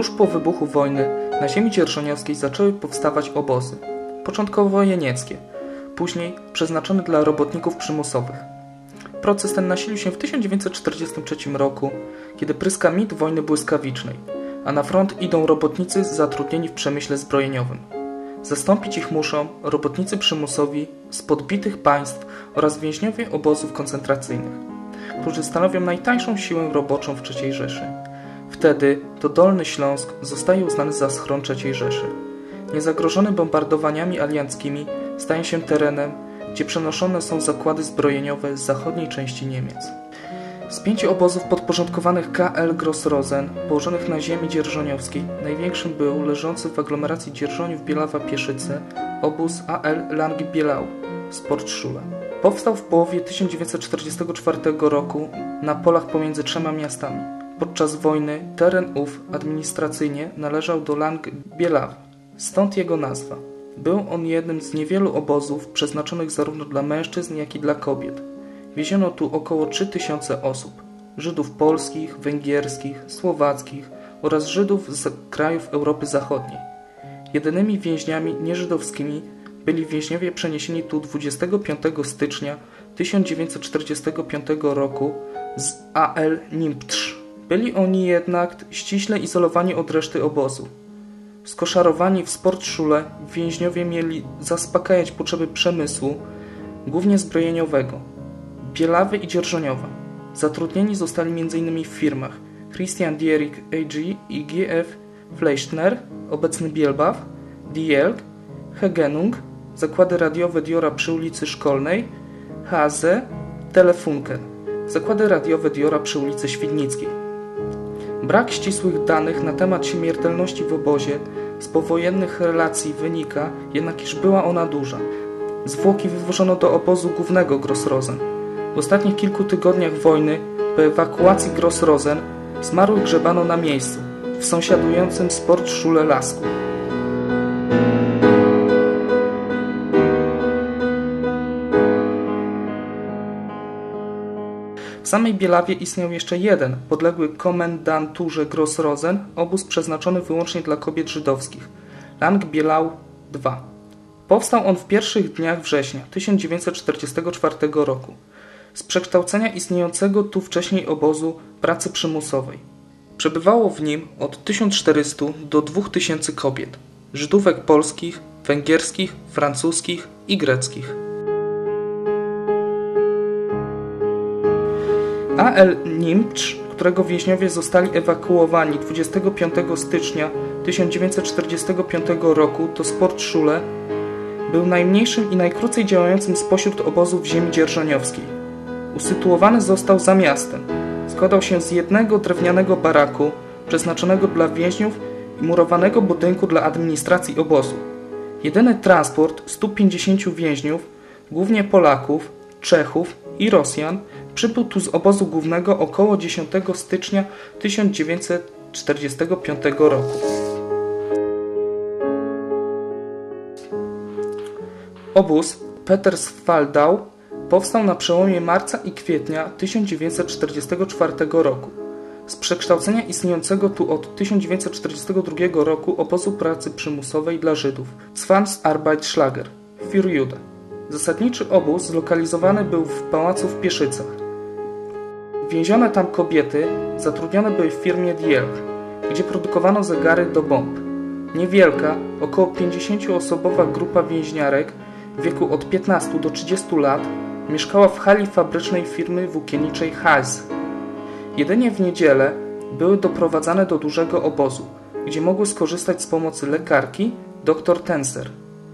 Tuż po wybuchu wojny na ziemi dzierżoniowskiej zaczęły powstawać obozy, początkowo jenieckie, później przeznaczone dla robotników przymusowych. Proces ten nasilił się w 1943 roku, kiedy pryska mit wojny błyskawicznej, a na front idą robotnicy zatrudnieni w przemyśle zbrojeniowym. Zastąpić ich muszą robotnicy przymusowi z podbitych państw oraz więźniowie obozów koncentracyjnych, którzy stanowią najtańszą siłę roboczą w III Rzeszy. Wtedy to Dolny Śląsk zostaje uznany za schron III Rzeszy. Niezagrożony bombardowaniami alianckimi staje się terenem, gdzie przenoszone są zakłady zbrojeniowe z zachodniej części Niemiec. Z 5 obozów podporządkowanych KL Gross-Rosen, położonych na ziemi dzierżoniowskiej, największym był leżący w aglomeracji Dzierżoniów-Bielawa-Pieszyce obóz AL Lang-Bielau w Sportschule. Powstał w połowie 1944 roku na polach pomiędzy 3 miastami. Podczas wojny teren ów administracyjnie należał do Lang-Bielau, stąd jego nazwa. Był on jednym z niewielu obozów przeznaczonych zarówno dla mężczyzn, jak i dla kobiet. Wieziono tu około 3000 osób, Żydów polskich, węgierskich, słowackich oraz Żydów z krajów Europy Zachodniej. Jedynymi więźniami nieżydowskimi byli więźniowie przeniesieni tu 25 stycznia 1945 roku z AL Nimptsch. Byli oni jednak ściśle izolowani od reszty obozu. Skoszarowani w Sportschule więźniowie mieli zaspokajać potrzeby przemysłu, głównie zbrojeniowego, Bielawy i Dzierżoniowa. Zatrudnieni zostali m.in. w firmach Christian Dierig AG i GF Fleischner, obecny Bielbaw, Die Elk, Hegenung, zakłady radiowe Diora przy ulicy Szkolnej, Hase, Telefunken, zakłady radiowe Diora przy ulicy Świdnickiej. Brak ścisłych danych na temat śmiertelności w obozie z powojennych relacji wynika jednak, iż była ona duża. Zwłoki wywożono do obozu głównego Gross-Rosen. W ostatnich kilku tygodniach wojny, po ewakuacji Gross-Rosen, zmarłych grzebano na miejscu, w sąsiadującym Sportschule lasku. W samej Bielawie istniał jeszcze jeden, podległy komendanturze Gross-Rosen, obóz przeznaczony wyłącznie dla kobiet żydowskich, Lang-Bielau II. Powstał on w pierwszych dniach września 1944 roku z przekształcenia istniejącego tu wcześniej obozu pracy przymusowej. Przebywało w nim od 1400 do 2000 kobiet, Żydówek polskich, węgierskich, francuskich i greckich. AL Nimptsch, którego więźniowie zostali ewakuowani 25 stycznia 1945 roku do Sportschule, był najmniejszym i najkrócej działającym spośród obozów ziemi dzierżoniowskiej. Usytuowany został za miastem. Składał się z jednego drewnianego baraku przeznaczonego dla więźniów i murowanego budynku dla administracji obozu. Jedyny transport 150 więźniów, głównie Polaków, Czechów i Rosjan, przybył tu z obozu głównego około 10 stycznia 1945 roku. Obóz Peterswaldau powstał na przełomie marca i kwietnia 1944 roku z przekształcenia istniejącego tu od 1942 roku obozu pracy przymusowej dla Żydów Zwangsarbeitslager für Juden. Zasadniczy obóz zlokalizowany był w pałacu w Pieszycach. Więzione tam kobiety zatrudnione były w firmie Die Elk, gdzie produkowano zegary do bomb. Niewielka, około 50-osobowa grupa więźniarek w wieku od 15 do 30 lat mieszkała w hali fabrycznej firmy włókienniczej Hase. Jedynie w niedzielę były doprowadzane do dużego obozu, gdzie mogły skorzystać z pomocy lekarki dr Tenser.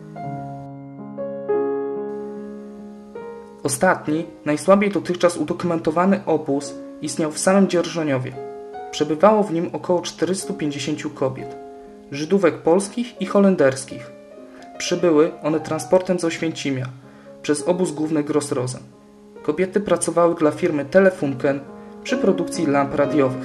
Ostatni, najsłabiej dotychczas udokumentowany obóz istniał w samym Dzierżoniowie. Przebywało w nim około 450 kobiet, Żydówek polskich i holenderskich. Przybyły one transportem z Oświęcimia przez obóz główny Gross-Rosen. Kobiety pracowały dla firmy Telefunken przy produkcji lamp radiowych.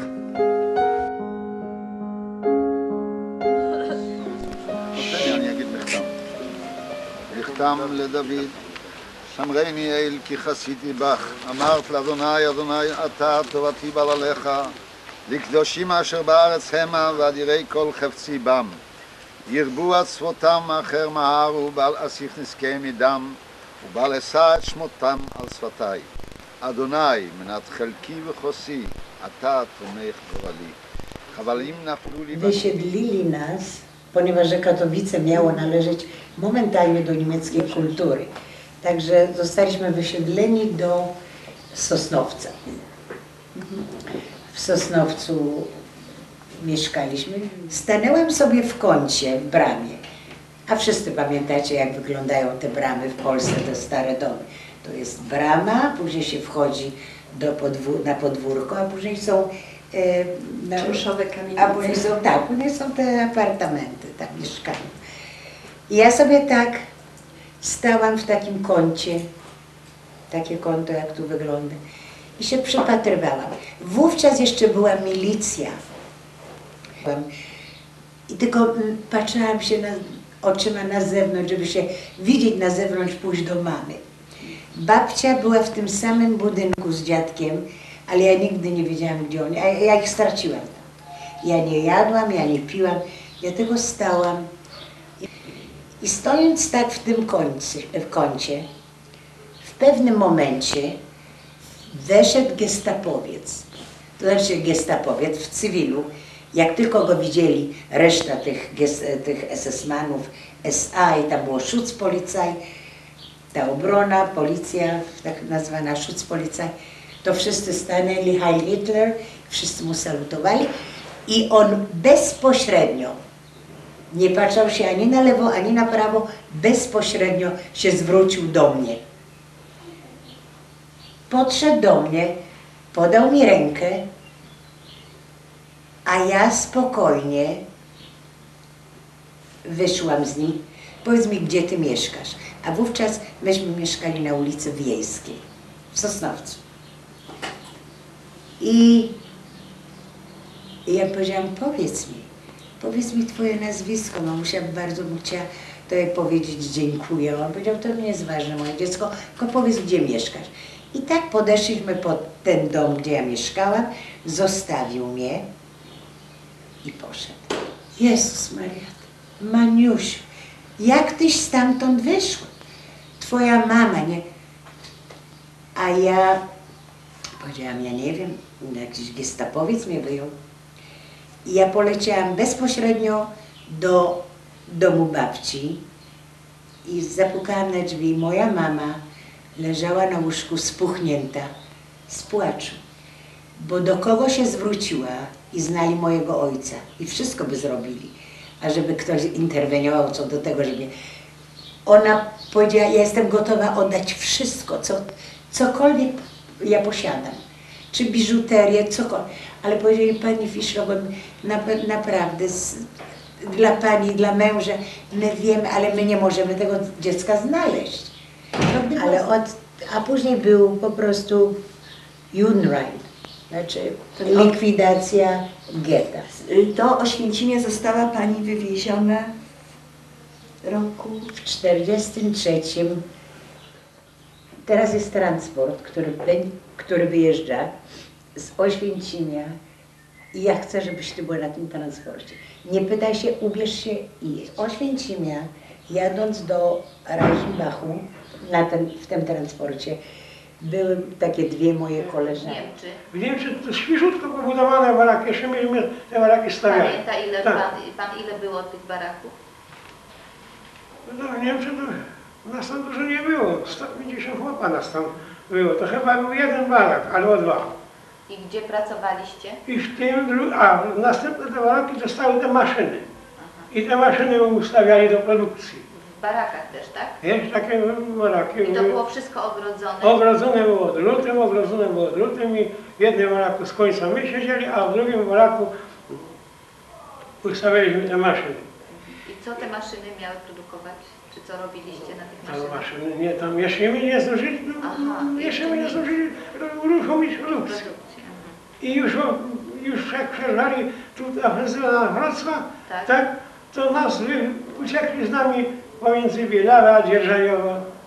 שמרני אל כי חסיתי בך, אמרת לאדוני, אדוני אתה טובתי בלעליך, לקדושים אשר בארץ המה ואדירי כל חפצי בם. ירבו עצבותם אחר מהר ובל אסיך נזקיהם ידם ובל אשא את שמותם על שפתי. אדוני מנת חלקי וחוסי, אתה תומך גורלי. Chwalim nafluli... Wysiedlili nas, ponieważ że Katowice miało należeć momentalnie do niemieckiej kultury. Także zostaliśmy wysiedleni do Sosnowca. W Sosnowcu mieszkaliśmy. Stanęłam sobie w kącie, w bramie. A wszyscy pamiętacie, jak wyglądają te bramy w Polsce, te stare domy. To jest brama, później się wchodzi na podwórko, a później są czynszowe kamienice. A później są, tak, później są te apartamenty, tam mieszkają. I ja sobie tak stałam w takim kącie, takie kąto jak tu wygląda, i się przypatrywałam. Wówczas jeszcze była milicja. I tylko patrzyłam się oczyma na zewnątrz, żeby się widzieć na zewnątrz, pójść do mamy. Babcia była w tym samym budynku z dziadkiem, ale ja nigdy nie wiedziałam, gdzie oni. Ja ich straciłam. Ja nie jadłam, ja nie piłam, ja tylko stałam. I stojąc tak w tym kącie, w pewnym momencie weszedł gestapowiec. To znaczy gestapowiec w cywilu. Jak tylko go widzieli, reszta tych SS-manów, SA i tam było Schutzpolizei, ta obrona, policja, tak nazwana Schutzpolizei, to wszyscy stanęli, Heil Hitler, wszyscy mu salutowali i on bezpośrednio, nie patrzał się ani na lewo, ani na prawo, bezpośrednio się zwrócił do mnie. Podszedł do mnie, podał mi rękę, a ja spokojnie wyszłam z nim. Powiedz mi, gdzie ty mieszkasz? A wówczas myśmy mieszkali na ulicy Wiejskiej, w Sosnowcu. I ja powiedziałam, powiedz mi twoje nazwisko. Mamusia bardzo mu chciała tobie powiedzieć dziękuję. On powiedział, to nie jest ważne, moje dziecko, tylko powiedz, gdzie mieszkasz. I tak podeszliśmy pod ten dom, gdzie ja mieszkałam, zostawił mnie i poszedł. Jezus Maria, Maniusiu, jak tyś stamtąd wyszła? Twoja mama, nie? A ja powiedziałam, ja nie wiem, jakiś gestapowiec mnie wyjął. I ja poleciałam bezpośrednio do domu babci i zapukałam na drzwi. Moja mama leżała na łóżku spuchnięta z płaczu, bo do kogo się zwróciła i znali mojego ojca i wszystko by zrobili, a żeby ktoś interweniował co do tego, żeby... Ona powiedziała, ja jestem gotowa oddać wszystko, cokolwiek ja posiadam, czy biżuterię, cokolwiek. Ale powiedzieli, pani Fischler, naprawdę dla pani, dla męża, my wiemy, ale my nie możemy tego dziecka znaleźć. A później był po prostu Judenrein, znaczy likwidacja getta. Do Oświęcimia została pani wywieziona w roku... W 1943. Teraz jest transport, który wyjeżdża z Oświęcimia i ja chcę, żebyś ty była na tym transporcie. Nie pytaj się, ubierz się i jedź. Z Oświęcimia, jadąc do Reichenbachu w tym transporcie, były takie dwie moje koleżanki. W Niemczech to świeżutko pobudowane baraki, jeszcze myśmy te baraki stawiali. Pamięta, ile pan ile było tych baraków? No w Niemczech to nas tam dużo nie było, 150 chłopa nas tam było, to chyba był jeden barak, albo dwa. I gdzie pracowaliście? I w tym, następne te baraki dostały te maszyny. Aha. I te maszyny ustawiali do produkcji. W barakach też, tak? Jest takie baraki. I to było wszystko ogrodzone? Ogrodzone było drutem i w jednym baraku z końca my siedzieli, a w drugim baraku ustawialiśmy te maszyny. I co te maszyny miały produkować? Czy co robiliście na tych maszynach? Maszyny, nie, tam jeszcze my nie zdążyli, jeszcze my nie zdążyli uruchomić produkcji. I już jak przerwali tu ofensywę na Wrocław, tak, to nas uciekli z nami pomiędzy Bielawa a Dzierżoniowo,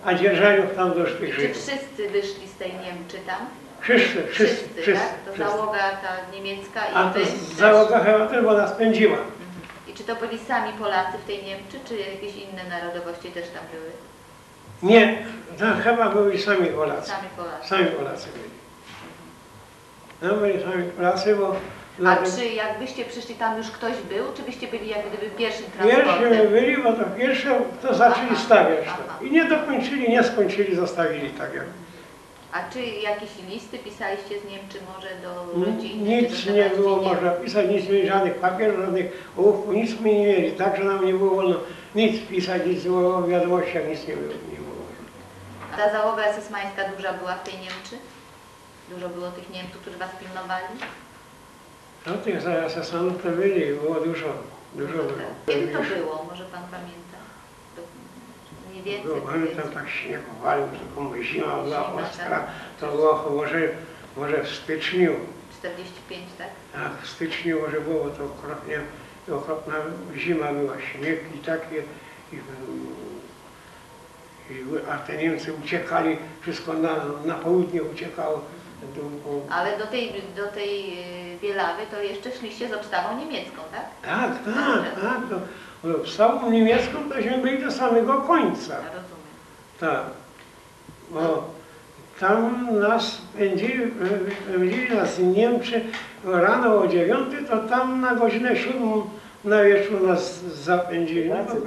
a dzierżaniów tam do tych Czy Żydów. wszyscy wyszli z tej Niemczy tam? Wszyscy, tak? To załoga ta niemiecka i A wy to też? załoga chyba też, bo nas pędziła. I czy to byli sami Polacy w tej Niemczy, czy jakieś inne narodowości też tam były? Nie, tam chyba byli sami Polacy. Sami Polacy. Sami Polacy byli. No byli sami Polacy, bo... A czy jakbyście przyszli, tam już ktoś był, czy byście byli jak gdyby pierwszym transportem? Pierwsi byli, bo to pierwsze to zaczęli Aha, stawiać aha. to. I nie dokończyli, nie skończyli, zostawili tak jak. A czy jakieś listy pisaliście z Niemczy może do rodziny? Nic czy do nie było nie? można pisać, nic nie mieli, żadnych papierów, żadnych ołówków, nic my nie mieli. Także nam nie było wolno nic pisać, nic było w wiadomościach, nic nie było. A ta załoga esesmańska duża była w tej Niemczy? Dużo było tych Niemców, którzy was pilnowali? No tych zasasanów to byli, było dużo było. Kiedy to było? Może pan pamięta? To mniej więcej. Pamiętam, powiedzmy. tak śnieg walił, taką zima była Zima, ostra. tak. To było może w styczniu. 45, tak? Tak, w styczniu może było, to okropna zima była, śnieg i takie. A te Niemcy uciekali, wszystko na południe uciekało. Ale do tej Bielawy to jeszcze szliście z obstawą niemiecką, tak? Tak. To obstawą niemiecką tośmy byli do samego końca. Ja rozumiem. Tak. Bo tam nas pędzili nas Niemcy rano o 9, to tam na godzinę 7 na wieczór nas zapędzili.